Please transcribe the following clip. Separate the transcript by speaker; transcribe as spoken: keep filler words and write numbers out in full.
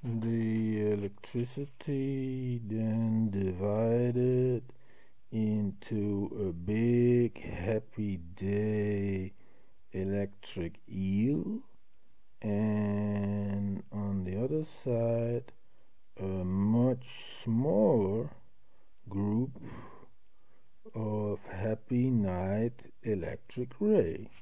Speaker 1: the electricity then divided into a big happy day electric eel, and on the other side a much smaller group of happy night electric ray.